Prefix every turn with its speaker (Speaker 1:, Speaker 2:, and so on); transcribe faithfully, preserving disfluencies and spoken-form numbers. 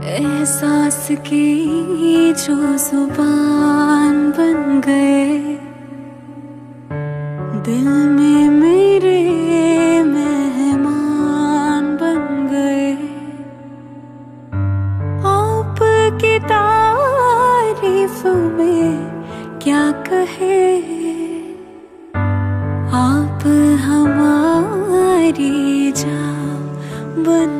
Speaker 1: एहसास की जो जुबान बन गए, दिल में मेरे मेहमान बन गए। आपकी तारीफ में क्या कहे, आप हमारी जान बन